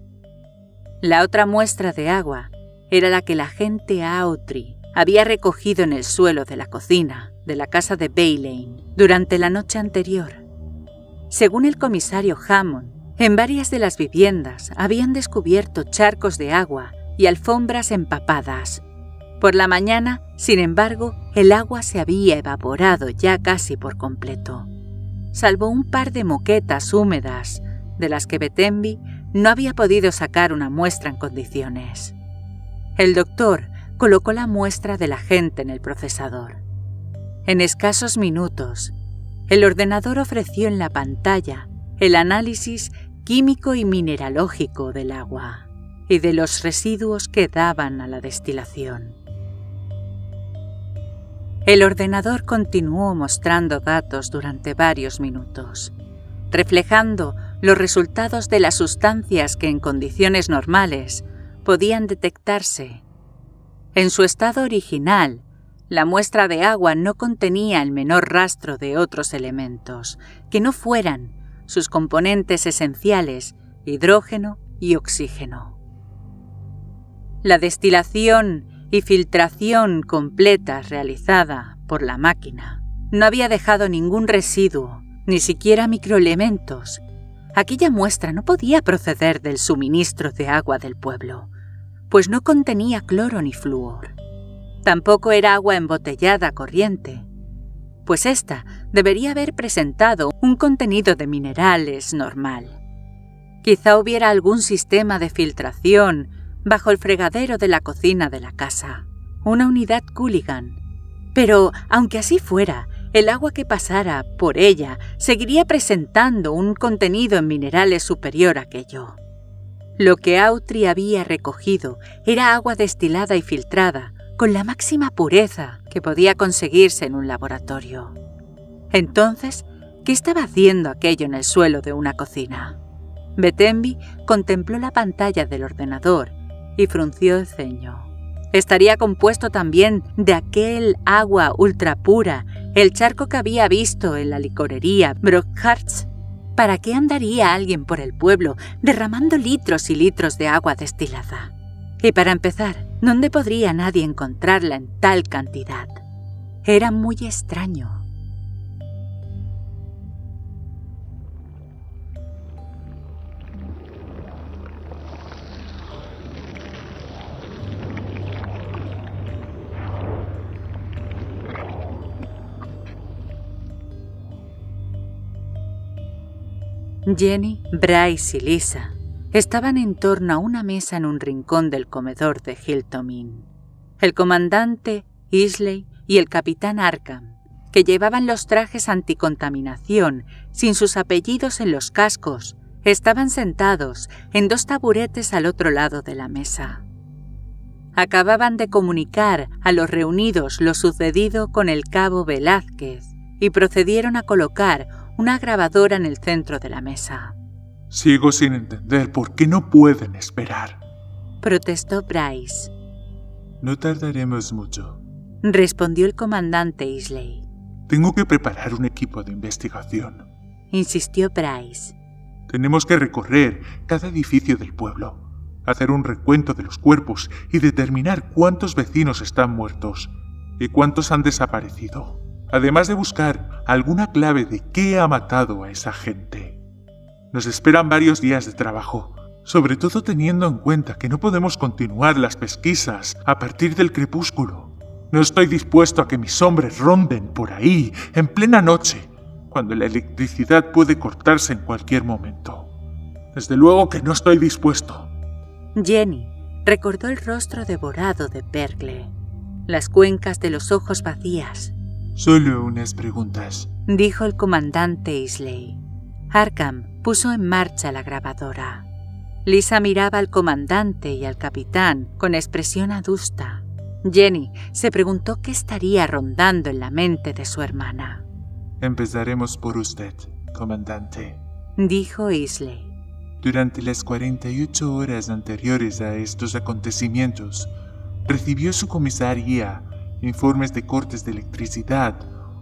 La otra muestra de agua era la que el agente Autry había recogido en el suelo de la cocina de la casa de Bay Lane durante la noche anterior. Según el comisario Hammond, en varias de las viviendas habían descubierto charcos de agua y alfombras empapadas. Por la mañana, sin embargo, el agua se había evaporado ya casi por completo, salvo un par de moquetas húmedas de las que Betemby no había podido sacar una muestra en condiciones. El doctor colocó la muestra del agente en el procesador. En escasos minutos, el ordenador ofreció en la pantalla el análisis químico y mineralógico del agua y de los residuos que daban a la destilación. El ordenador continuó mostrando datos durante varios minutos, reflejando los resultados de las sustancias que en condiciones normales podían detectarse. En su estado original, la muestra de agua no contenía el menor rastro de otros elementos que no fueran sus componentes esenciales, hidrógeno y oxígeno. La destilación y filtración completa realizada por la máquina no había dejado ningún residuo, ni siquiera microelementos. Aquella muestra no podía proceder del suministro de agua del pueblo, pues no contenía cloro ni flúor. Tampoco era agua embotellada corriente, pues ésta debería haber presentado un contenido de minerales normal. Quizá hubiera algún sistema de filtración bajo el fregadero de la cocina de la casa, una unidad Culligan. Pero, aunque así fuera, el agua que pasara por ella seguiría presentando un contenido en minerales superior a aquello. Lo que Autry había recogido era agua destilada y filtrada con la máxima pureza que podía conseguirse en un laboratorio. Entonces, ¿qué estaba haciendo aquello en el suelo de una cocina? Betemby contempló la pantalla del ordenador y frunció el ceño. ¿Estaría compuesto también de aquel agua ultrapura, el charco que había visto en la licorería Brockhart's? ¿Para qué andaría alguien por el pueblo derramando litros y litros de agua destilada? Y para empezar, ¿dónde podría nadie encontrarla en tal cantidad? Era muy extraño. Jenny, Bryce y Lisa estaban en torno a una mesa en un rincón del comedor de Hilton Inn. El comandante, Isley y el capitán Arkham, que llevaban los trajes anticontaminación sin sus apellidos en los cascos, estaban sentados en dos taburetes al otro lado de la mesa. Acababan de comunicar a los reunidos lo sucedido con el cabo Velázquez y procedieron a colocar una grabadora en el centro de la mesa. Sigo sin entender por qué no pueden esperar, protestó Bryce. No tardaremos mucho, respondió el comandante Isley. Tengo que preparar un equipo de investigación, insistió Bryce. Tenemos que recorrer cada edificio del pueblo, hacer un recuento de los cuerpos y determinar cuántos vecinos están muertos y cuántos han desaparecido, además de buscar alguna clave de qué ha matado a esa gente. Nos esperan varios días de trabajo, sobre todo teniendo en cuenta que no podemos continuar las pesquisas a partir del crepúsculo. No estoy dispuesto a que mis hombres ronden por ahí en plena noche, cuando la electricidad puede cortarse en cualquier momento. Desde luego que no estoy dispuesto. Jenny recordó el rostro devorado de Berkeley, las cuencas de los ojos vacías. Solo unas preguntas, dijo el comandante Isley. Arkham puso en marcha la grabadora. Lisa miraba al comandante y al capitán con expresión adusta. Jenny se preguntó qué estaría rondando en la mente de su hermana. Empezaremos por usted, comandante, dijo Isley. Durante las cuarenta y ocho horas anteriores a estos acontecimientos, recibió su comisaría informes de cortes de electricidad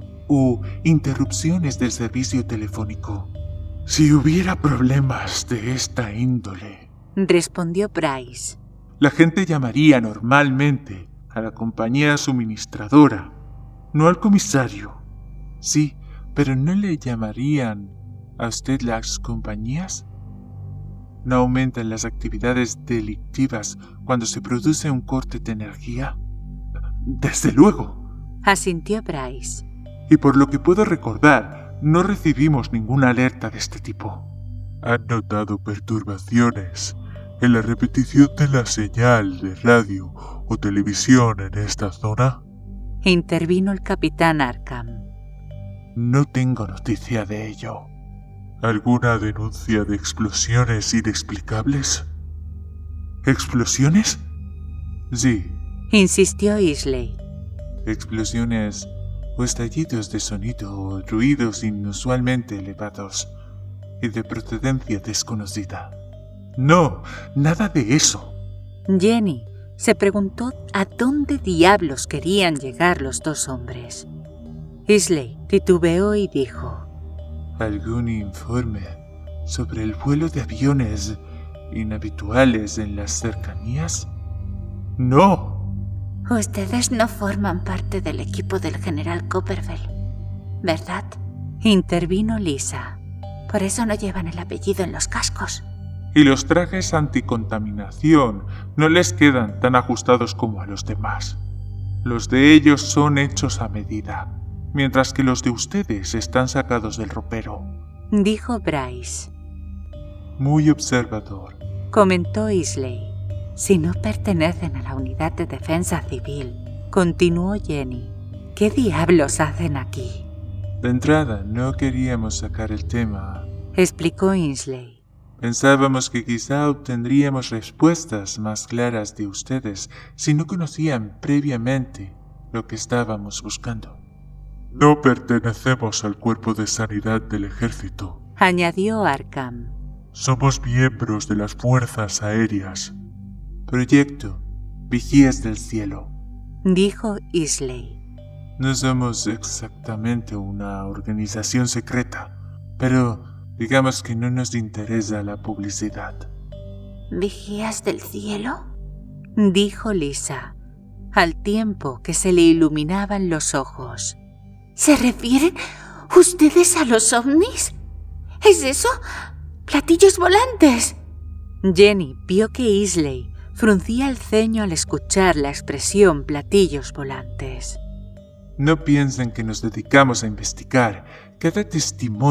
o interrupciones del servicio telefónico. Si hubiera problemas de esta índole, respondió Bryce, la gente llamaría normalmente a la compañía suministradora, no al comisario. Sí, pero ¿no le llamarían a usted las compañías? ¿No aumentan las actividades delictivas cuando se produce un corte de energía? Desde luego, asintió Bryce. Y por lo que puedo recordar, no recibimos ninguna alerta de este tipo. ¿Han notado perturbaciones en la repetición de la señal de radio o televisión en esta zona? Intervino el capitán Arkham. No tengo noticia de ello. ¿Alguna denuncia de explosiones inexplicables? ¿Explosiones? Sí, insistió Isley. Explosiones o estallidos de sonido o ruidos inusualmente elevados y de procedencia desconocida. No, nada de eso. Jenny se preguntó a dónde diablos querían llegar los dos hombres. Isley titubeó y dijo: ¿Algún informe sobre el vuelo de aviones inhabituales en las cercanías? ¡No! Ustedes no forman parte del equipo del general Copperfield, ¿verdad? Intervino Lisa. Por eso no llevan el apellido en los cascos. Y los trajes anticontaminación no les quedan tan ajustados como a los demás. Los de ellos son hechos a medida, mientras que los de ustedes están sacados del ropero, dijo Bryce. Muy observador, comentó Isley. Si no pertenecen a la unidad de defensa civil, continuó Jenny, ¿qué diablos hacen aquí? De entrada no queríamos sacar el tema, explicó Isley. Pensábamos que quizá obtendríamos respuestas más claras de ustedes si no conocían previamente lo que estábamos buscando. No pertenecemos al cuerpo de sanidad del ejército, añadió Arkham. Somos miembros de las fuerzas aéreas. Proyecto Vigías del Cielo, dijo Isley. No somos exactamente una organización secreta, pero digamos que no nos interesa la publicidad. ¿Vigías del cielo? dijo Lisa, al tiempo que se le iluminaban los ojos. ¿Se refieren ustedes a los ovnis? ¿Es eso? ¡Platillos volantes! Jenny vio que Isley fruncía el ceño al escuchar la expresión platillos volantes. No piensen que nos dedicamos a investigar cada testimonio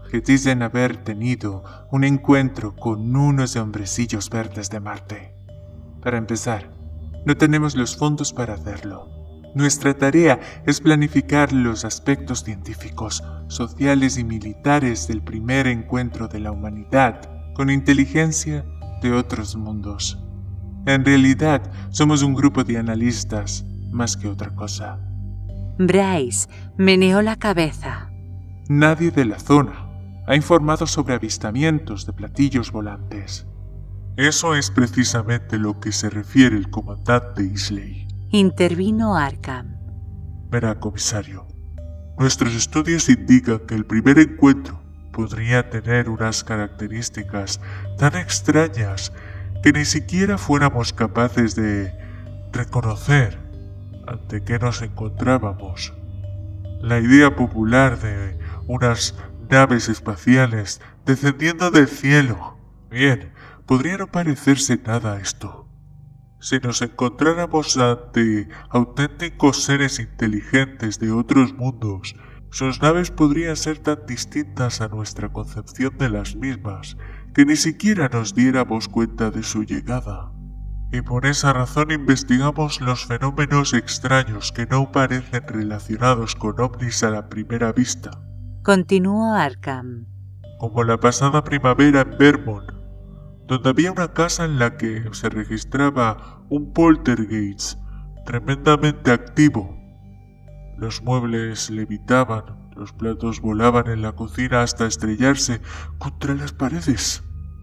que dicen haber tenido un encuentro con unos hombrecillos verdes de Marte. Para empezar, no tenemos los fondos para hacerlo. Nuestra tarea es planificar los aspectos científicos, sociales y militares del primer encuentro de la humanidad con inteligencia de otros mundos. En realidad, somos un grupo de analistas, más que otra cosa. Bryce meneó la cabeza. Nadie de la zona ha informado sobre avistamientos de platillos volantes. Eso es precisamente lo que se refiere el comandante Isley. Intervino Arkham. Verá, comisario, nuestros estudios indican que el primer encuentro podría tener unas características tan extrañas que ni siquiera fuéramos capaces de reconocer ante qué nos encontrábamos. La idea popular de unas naves espaciales descendiendo del cielo, bien, podría no parecerse nada a esto. Si nos encontráramos ante auténticos seres inteligentes de otros mundos, sus naves podrían ser tan distintas a nuestra concepción de las mismas que ni siquiera nos diéramos cuenta de su llegada. Y por esa razón investigamos los fenómenos extraños que no parecen relacionados con ovnis a la primera vista. Continuó Arkham. Como la pasada primavera en Vermont, donde había una casa en la que se registraba un poltergeist tremendamente activo. Los muebles levitaban, los platos volaban en la cocina hasta estrellarse contra las paredes.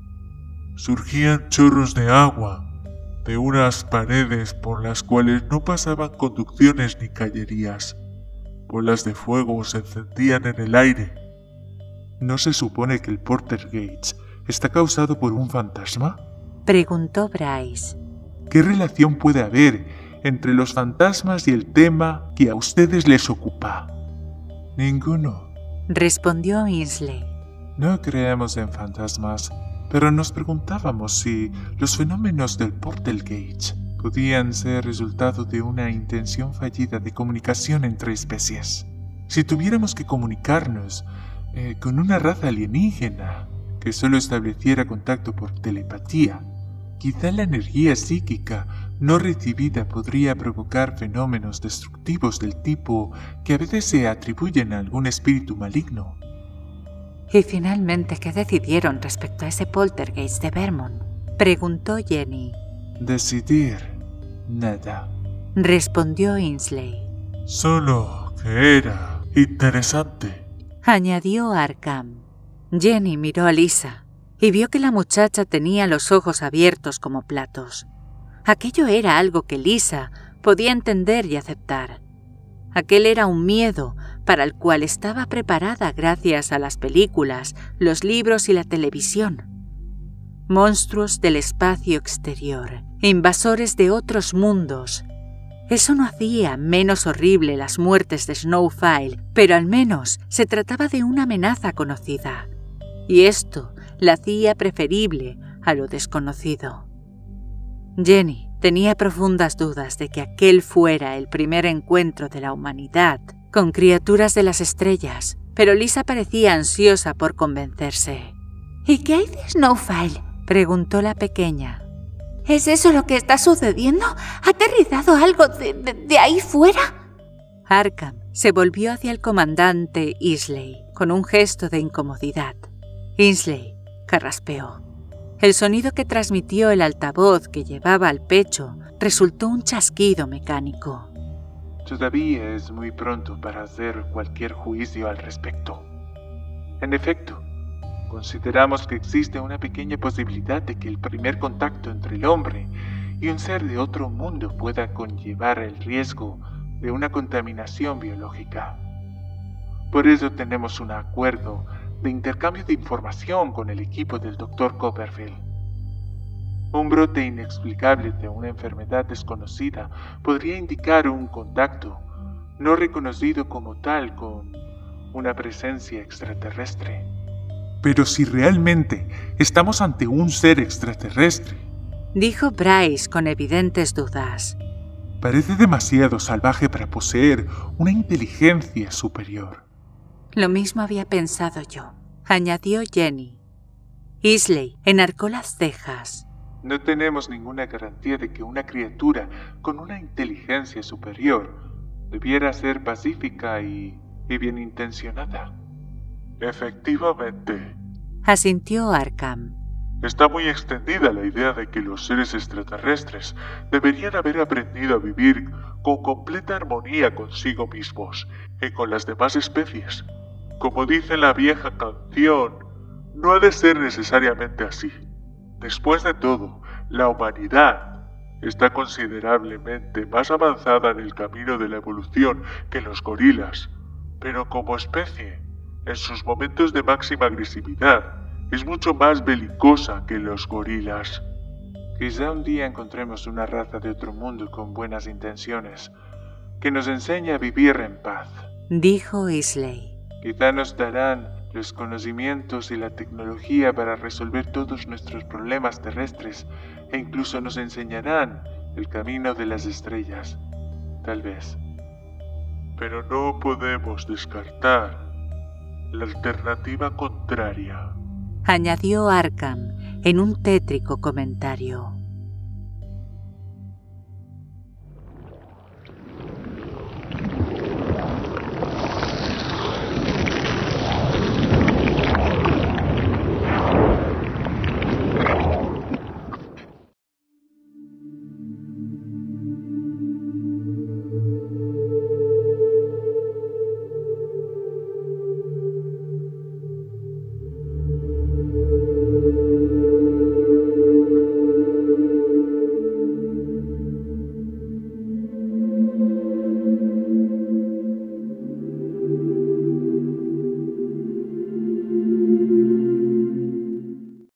Surgían chorros de agua de unas paredes por las cuales no pasaban conducciones ni cañerías. Bolas de fuego se encendían en el aire. ¿No se supone que el poltergeist está causado por un fantasma? Preguntó Bryce. ¿Qué relación puede haber entre los fantasmas y el tema que a ustedes les ocupa? Ninguno, respondió Isley. No creemos en fantasmas, pero nos preguntábamos si los fenómenos del poltergeist podían ser resultado de una intención fallida de comunicación entre especies. Si tuviéramos que comunicarnos eh, con una raza alienígena que solo estableciera contacto por telepatía, quizá la energía psíquica no recibida podría provocar fenómenos destructivos del tipo que a veces se atribuyen a algún espíritu maligno. ¿Y finalmente qué decidieron respecto a ese poltergeist de Vermont? Preguntó Jenny. Decidir, nada, respondió Isley. Solo que era interesante, añadió Arkham. Jenny miró a Lisa y vio que la muchacha tenía los ojos abiertos como platos. Aquello era algo que Lisa podía entender y aceptar. Aquel era un miedo para el cual estaba preparada gracias a las películas, los libros y la televisión. Monstruos del espacio exterior, invasores de otros mundos. Eso no hacía menos horrible las muertes de Snowfile, pero al menos se trataba de una amenaza conocida. Y esto la hacía preferible a lo desconocido. Jenny tenía profundas dudas de que aquel fuera el primer encuentro de la humanidad con criaturas de las estrellas, pero Lisa parecía ansiosa por convencerse. ¿Y qué hay de Snowfile?, preguntó la pequeña. ¿Es eso lo que está sucediendo? ¿Ha aterrizado algo de, de, de ahí fuera? Arkham se volvió hacia el comandante Isley con un gesto de incomodidad. Isley carraspeó. El sonido que transmitió el altavoz que llevaba al pecho resultó un chasquido mecánico. Todavía es muy pronto para hacer cualquier juicio al respecto. En efecto, consideramos que existe una pequeña posibilidad de que el primer contacto entre el hombre y un ser de otro mundo pueda conllevar el riesgo de una contaminación biológica. Por eso tenemos un acuerdo de intercambio de información con el equipo del doctor Copperfield. Un brote inexplicable de una enfermedad desconocida podría indicar un contacto no reconocido como tal con una presencia extraterrestre. Pero si realmente estamos ante un ser extraterrestre, dijo Bryce con evidentes dudas. Parece demasiado salvaje para poseer una inteligencia superior. Lo mismo había pensado yo, añadió Jenny. Isley enarcó las cejas. No tenemos ninguna garantía de que una criatura con una inteligencia superior debiera ser pacífica y, y bien intencionada. Efectivamente, asintió Arkham. Está muy extendida la idea de que los seres extraterrestres deberían haber aprendido a vivir con completa armonía consigo mismos y con las demás especies. Como dice la vieja canción, no ha de ser necesariamente así. Después de todo, la humanidad está considerablemente más avanzada en el camino de la evolución que los gorilas, pero como especie, en sus momentos de máxima agresividad, es mucho más belicosa que los gorilas. Quizá un día encontremos una raza de otro mundo con buenas intenciones, que nos enseñe a vivir en paz, dijo Isley. Quizá nos darán los conocimientos y la tecnología para resolver todos nuestros problemas terrestres e incluso nos enseñarán el camino de las estrellas. Tal vez. Pero no podemos descartar la alternativa contraria, añadió Arkham en un tétrico comentario.